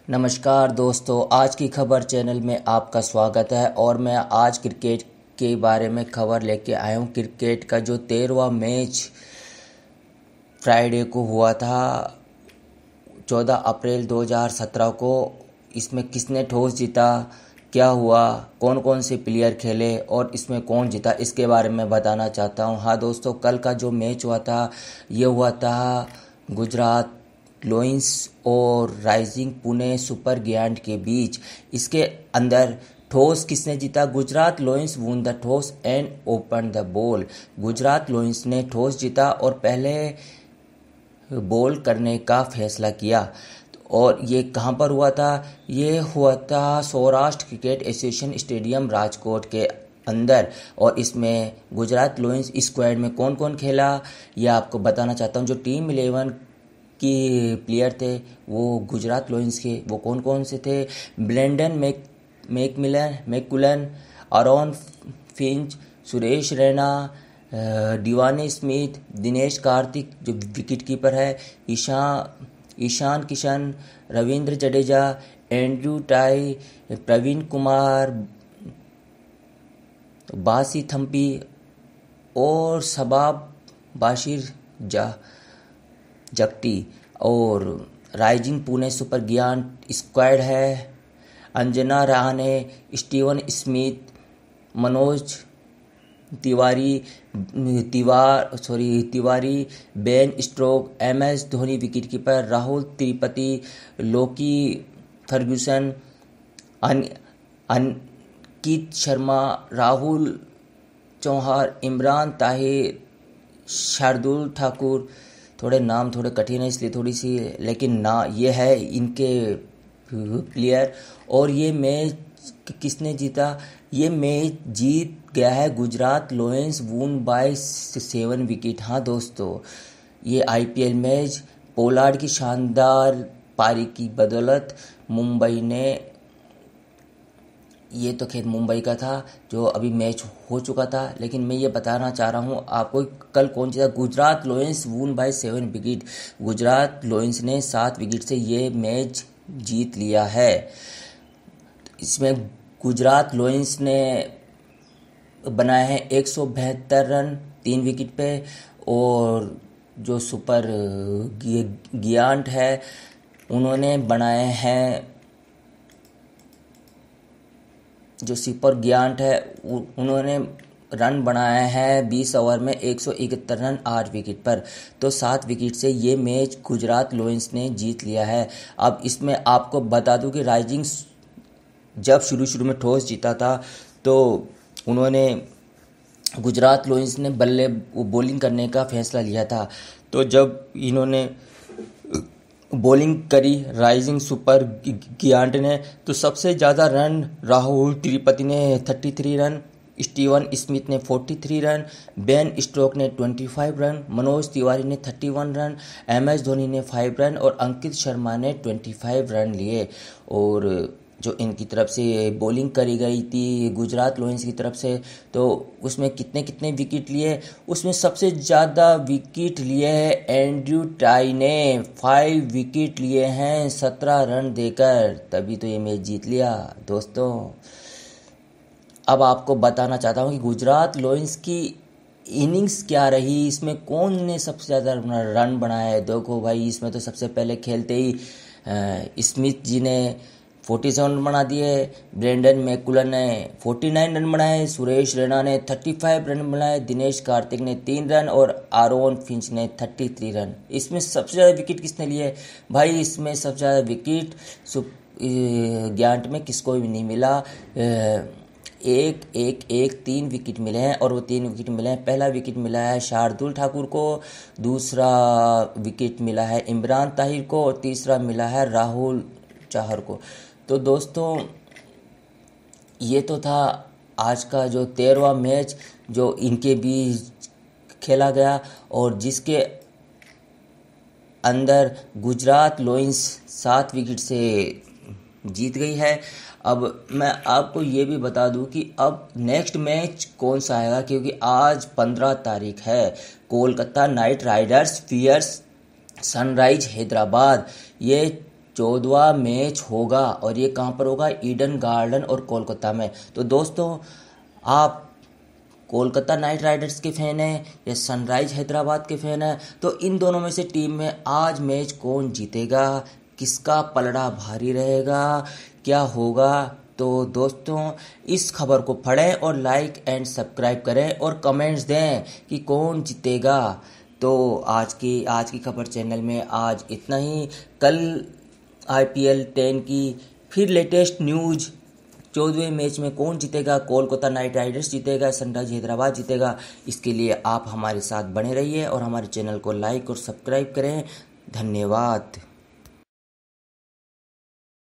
नमस्कार दोस्तों, आज की खबर चैनल में आपका स्वागत है। और मैं आज क्रिकेट के बारे में खबर लेके आया हूँ। क्रिकेट का जो 13वां मैच फ्राइडे को हुआ था 14 अप्रैल 2017 को, इसमें किसने टॉस जीता, क्या हुआ, कौन कौन से प्लेयर खेले और इसमें कौन जीता, इसके बारे में बताना चाहता हूँ। हाँ दोस्तों, कल का जो मैच हुआ था ये हुआ था गुजरात लायंस और राइजिंग पुणे सुपर गियांट के बीच। इसके अंदर टॉस किसने जीता? Gujarat Lions won the toss and open the ball. Gujarat Lions ने टॉस जीता और पहले बॉल करने का फैसला किया। और ये कहाँ पर हुआ था? ये हुआ था Saurashtra cricket association stadium Rajkot के अंदर। और इसमें गुजरात लायंस स्क्वाड में कौन कौन खेला ये आपको बताना चाहता हूँ। जो टीम 11 की प्लेयर थे वो गुजरात लायंस के, वो कौन कौन से थे? Brendon McCullum, Aaron Finch, Suresh Raina, Dwayne Smith, Dinesh Karthik जो विकेट कीपर है, ईशान किशन, रविंद्र जडेजा, एंड्रू टाई, प्रवीण कुमार, बासी थम्पी और शबाब बाशिर जगटी। और Rising Pune Super Giant squad है Anjana Rahane, Steven Smith, Manoj Tiwari, Ben Stokes, MS Dhoni wicket keeper, Rahul Tripathi, Lockie Ferguson, Ankit Sharma, Rahul Chauhan, Imran Tahir, Shardul Thakur. थोड़े नाम थोड़े कठिन है इसलिए थोड़ी सी, लेकिन ना ये है इनके प्लेयर। और ये मैच किसने जीता? ये मैच जीत गया है Gujarat Lions won by 7 wicket. हाँ दोस्तों, ये IPL मैच पोलार्ड की शानदार पारी की बदौलत मुंबई ने, ये तो खैर मुंबई का था जो अभी मैच हो चुका था, लेकिन मैं ये बताना चाह रहा हूँ आपको कल कौन जीता। Gujarat Lions won by 7 wicket. Gujarat Lions ने 7 विकेट से ये मैच जीत लिया है। इसमें गुजरात लायंस ने बनाए हैं 172 रन 3 विकेट पे। और जो सुपर गियांट है उन्होंने बनाए हैं, जो सुपर गियांट है उन्होंने रन बनाए हैं 20 ओवर में 171 रन 8 विकेट पर। तो 7 विकेट से ये मैच गुजरात लायंस ने जीत लिया है। अब इसमें आपको बता दूं कि राइजिंग जब शुरू में टॉस जीता था तो उन्होंने, गुजरात लायंस ने बॉलिंग करने का फैसला लिया था। तो जब इन्होंने बॉलिंग करी राइजिंग सुपर गियांट ने, तो सबसे ज़्यादा रन राहुल त्रिपाठी ने 33 रन, स्टीवन स्मिथ ने 43 रन, बेन स्ट्रोक ने 25 रन, मनोज तिवारी ने 31 रन, MS धोनी ने 5 रन और अंकित शर्मा ने 25 रन लिए। और जो इनकी तरफ से बॉलिंग करी गई थी गुजरात लायंस की तरफ से, तो उसमें कितने कितने विकेट लिए? उसमें सबसे ज़्यादा विकेट लिए हैं एंड्रू टाई ने, 5 विकेट लिए हैं 17 रन देकर, तभी तो ये मैच जीत लिया दोस्तों। अब आपको बताना चाहता हूँ कि गुजरात लायंस की इनिंग्स क्या रही, इसमें कौन ने सबसे ज़्यादा रन बनाए हैं। देखो भाई, इसमें तो सबसे पहले खेलते ही स्मिथ जी ने 47 रन बना दिए, ब्रेंडन मैकुलन ने 49 रन बनाए, सुरेश रैना ने 35 रन बनाए, दिनेश कार्तिक ने 3 रन और आरोन फिंच ने 33 रन। इसमें सबसे ज़्यादा विकेट किसने लिए? भाई इसमें सबसे ज़्यादा विकेट गियांट में किसको भी नहीं मिला। एक 3 विकेट मिले हैं और वो 3 विकेट मिले हैं। पहला विकेट मिला है शार्दुल ठाकुर को, दूसरा विकेट मिला है इमरान ताहिर को और तीसरा मिला है राहुल चहर को। तो दोस्तों, ये तो था आज का जो 13वां मैच जो इनके बीच खेला गया और जिसके अंदर गुजरात लायंस 7 विकेट से जीत गई है। अब मैं आपको ये भी बता दूं कि अब नेक्स्ट मैच कौन सा आएगा, क्योंकि आज 15 तारीख है। Kolkata Knight Riders vs Sunrise Hyderabad, ये 14वां मैच होगा और ये कहाँ पर होगा? ईडन गार्डन और कोलकाता में। तो दोस्तों, आप कोलकाता नाइट राइडर्स के फ़ैन हैं या सनराइज हैदराबाद के फ़ैन हैं? तो इन दोनों में से टीम में आज मैच कौन जीतेगा, किसका पलड़ा भारी रहेगा, क्या होगा? तो दोस्तों, इस खबर को पढ़ें और लाइक एंड सब्सक्राइब करें और कमेंट्स दें कि कौन जीतेगा। तो आज की खबर चैनल में आज इतना ही। कल IPL 10 की फिर लेटेस्ट न्यूज़, 14वें मैच में कौन जीतेगा, कोलकाता नाइट राइडर्स जीतेगा, सनराइज हैदराबाद जीतेगा, इसके लिए आप हमारे साथ बने रहिए और हमारे चैनल को लाइक और सब्सक्राइब करें। धन्यवाद।